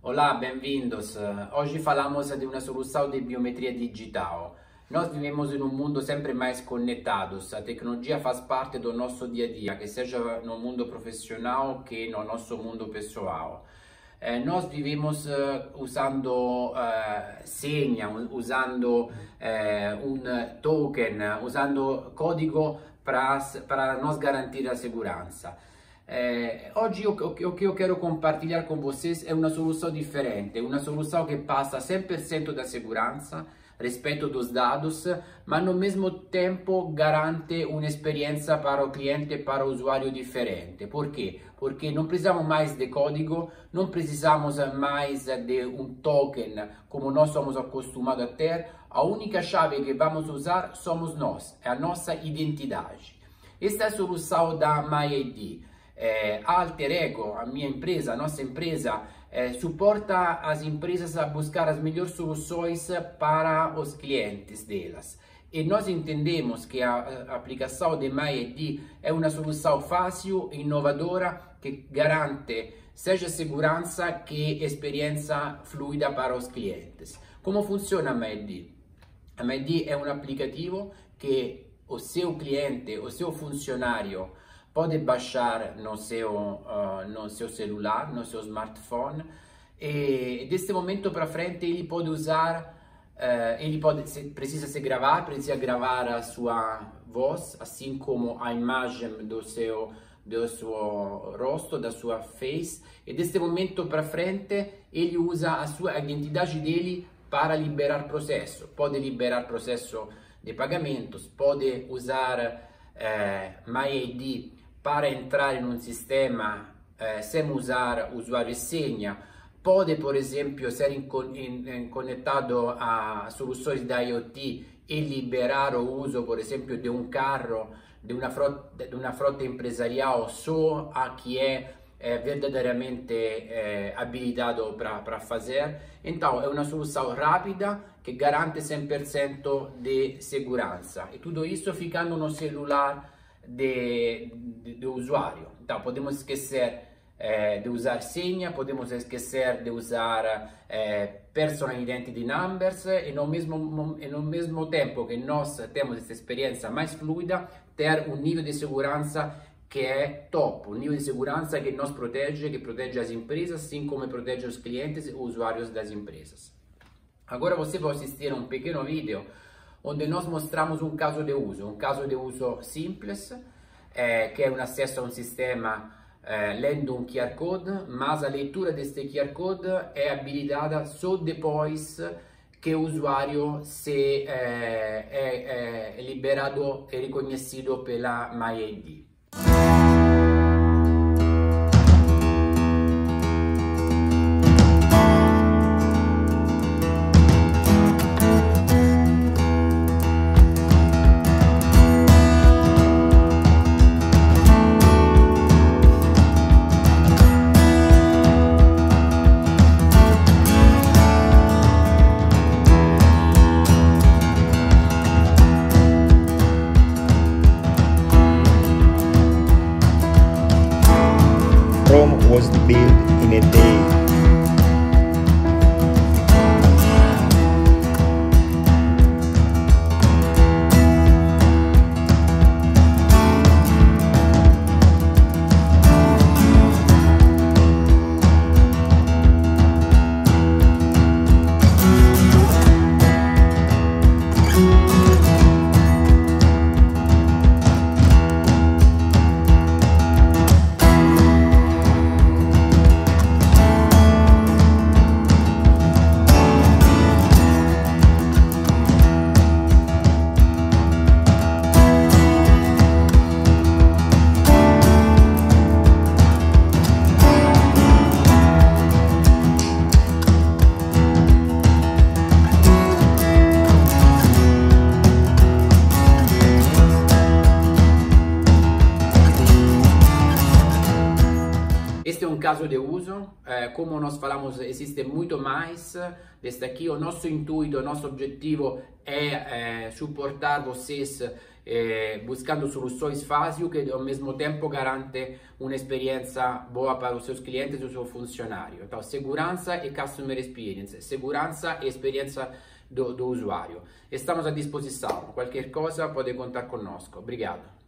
Olá, bem-vindos. Hoje falamos de uma solução de biometria digital. Nós vivemos em um mundo sempre mais conectado. A tecnologia faz parte do nosso dia a dia, que seja no mundo profissional que no nosso mundo pessoal. Nós vivemos usando senha, usando um token, usando código para nos garantir a segurança. Oggi o que eu quero compartilhar com vocês é uma solução diferente, uma solução que passa 100% da segurança, respeito dos dados, mas ao mesmo tempo garante uma experiência para o cliente e para o usuário diferente. Por quê? Porque não precisamos mais de código, não precisamos mais de um token como nós somos acostumados a ter. A única chave que vamos usar somos nós, é a nossa identidade. Esta é a solução da MyID. Alter Ego, a minha empresa, a nossa empresa, suporta as empresas a buscar as melhores soluções para os clientes delas. E nós entendemos que a aplicação de MyID é uma solução fácil, inovadora, que garante seja segurança que experiência fluida para os clientes. Como funciona a MyID? A MyID é um aplicativo que o seu cliente, o seu funcionário, pode baixar no seu celular, no seu smartphone, e desse momento para frente ele pode usar, precisa gravar a sua voz, assim como a imagem do seu rosto, da sua face, e desse momento para frente ele usa a sua identidade dele para liberar processo. Pode liberar processo de pagamentos, pode usar MyID para entrar em um sistema sem usar usuário e senha. Pode, por exemplo, ser conectado a soluções da IoT e liberar o uso, por exemplo, de um carro, de uma frota empresarial só a que é verdadeiramente habilitado para fazer. Então, é uma solução rápida que garante 100% de segurança. E tudo isso ficando no celular do usuário. Então, podemos esquecer de usar senha, podemos esquecer de usar personal identity numbers, e no mesmo tempo que nós temos essa experiência mais fluida, ter um nível de segurança que é top, um nível de segurança que nos protege, que protege as empresas, assim como protege os clientes e usuários das empresas. Agora você vai assistir a um pequeno vídeo onde nós mostramos um caso de uso simples, que é um acesso a um sistema lendo um QR Code, mas a leitura deste QR Code é habilitada só depois que o usuário é liberado e reconhecido pela MyID. Rome was built in a day. Este é um caso de uso, como nós falamos, existe muito mais deste aqui. O nosso intuito, o nosso objetivo é suportar vocês buscando soluções fáceis que ao mesmo tempo garante uma experiência boa para os seus clientes e o seu funcionário. Então, segurança e customer experience, segurança e experiência do usuário. Estamos à disposição, qualquer coisa pode contar conosco. Obrigado.